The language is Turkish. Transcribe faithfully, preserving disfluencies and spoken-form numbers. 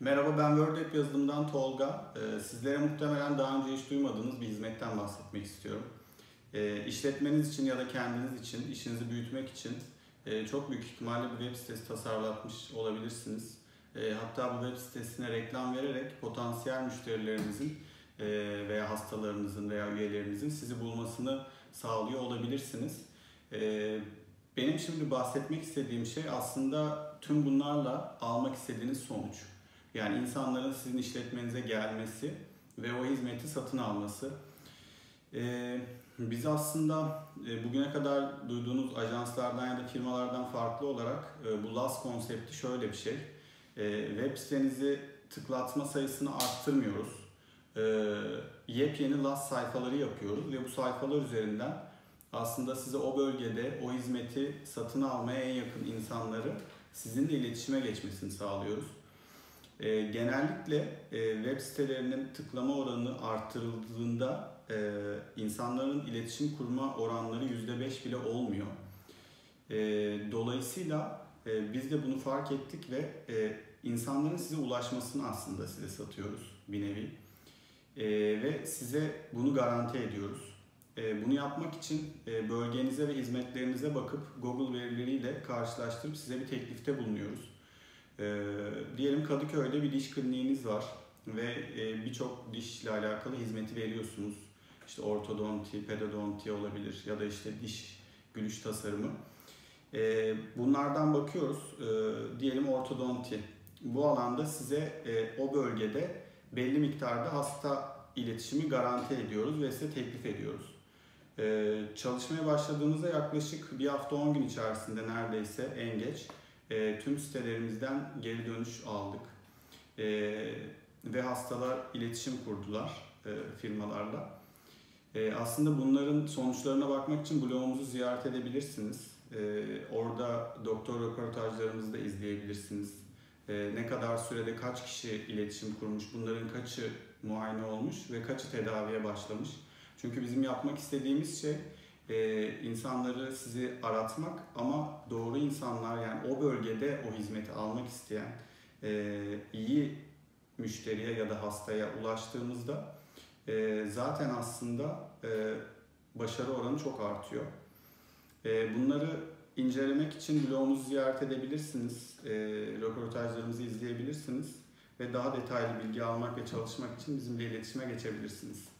Merhaba, ben WordApp yazılımdan Tolga. Ee, sizlere muhtemelen daha önce hiç duymadığınız bir hizmetten bahsetmek istiyorum. Ee, işletmeniz için ya da kendiniz için, işinizi büyütmek için e, çok büyük ihtimalle bir web sitesi tasarlatmış olabilirsiniz. E, hatta bu web sitesine reklam vererek potansiyel müşterilerinizin e, veya hastalarınızın veya üyelerinizin sizi bulmasını sağlıyor olabilirsiniz. E, benim şimdi bahsetmek istediğim şey aslında tüm bunlarla almak istediğiniz sonuç. Yani insanların sizin işletmenize gelmesi ve o hizmeti satın alması. Ee, biz aslında e, bugüne kadar duyduğunuz ajanslardan ya da firmalardan farklı olarak e, bu Last konsepti şöyle bir şey. E, web sitenizi tıklatma sayısını arttırmıyoruz. E, yepyeni Last sayfaları yapıyoruz ve bu sayfalar üzerinden aslında size o bölgede o hizmeti satın almaya en yakın insanları sizinle iletişime geçmesini sağlıyoruz. E, genellikle e, web sitelerinin tıklama oranı arttırıldığında e, insanların iletişim kurma oranları yüzde beş bile olmuyor. E, dolayısıyla e, biz de bunu fark ettik ve e, insanların size ulaşmasını aslında size satıyoruz bir nevi. E, ve size bunu garanti ediyoruz. E, bunu yapmak için e, bölgenize ve hizmetlerinize bakıp Google verileriyle karşılaştırıp size bir teklifte bulunuyoruz. Ee, diyelim Kadıköy'de bir diş kliniğiniz var ve e, birçok dişle alakalı hizmeti veriyorsunuz. İşte ortodonti, pedodonti olabilir ya da işte diş gülüş tasarımı. Ee, bunlardan bakıyoruz. Ee, diyelim ortodonti. Bu alanda size e, o bölgede belli miktarda hasta iletişimi garanti ediyoruz ve size teklif ediyoruz. Ee, çalışmaya başladığımızda yaklaşık bir hafta on gün içerisinde neredeyse en geç E, tüm sitelerimizden geri dönüş aldık e, ve hastalar iletişim kurdular e, firmalarla. E, aslında bunların sonuçlarına bakmak için blogumuzu ziyaret edebilirsiniz. E, orada doktor röportajlarımızı da izleyebilirsiniz. E, ne kadar sürede kaç kişi iletişim kurmuş, bunların kaçı muayene olmuş ve kaçı tedaviye başlamış. Çünkü bizim yapmak istediğimiz şey Ee, insanları sizi aratmak ama doğru insanlar, yani o bölgede o hizmeti almak isteyen e, iyi müşteriye ya da hastaya ulaştığımızda e, zaten aslında e, başarı oranı çok artıyor. E, bunları incelemek için blogumuzu ziyaret edebilirsiniz, e, röportajlarımızı izleyebilirsiniz ve daha detaylı bilgi almak ve çalışmak için bizimle iletişime geçebilirsiniz.